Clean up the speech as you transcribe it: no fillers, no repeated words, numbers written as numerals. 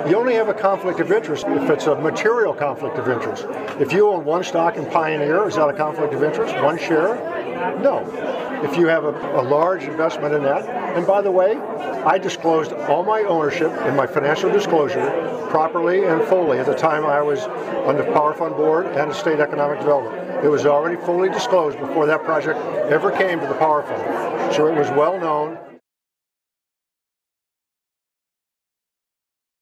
You only have a conflict of interest if it's a material conflict of interest. If you own one stock in Pioneer, is that a conflict of interest? One share? No. If you have a large investment in that, and by the way, I disclosed all my ownership in my financial disclosure properly and fully at the time I was on the Power Fund board and the State Economic Development. It was already fully disclosed before that project ever came to the Power Fund. So it was well known.